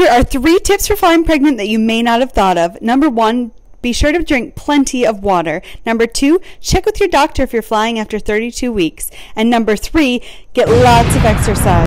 Here are 3 tips for flying pregnant that you may not have thought of. Number 1, be sure to drink plenty of water. Number 2, check with your doctor if you're flying after 32 weeks. And number 3, get lots of exercise.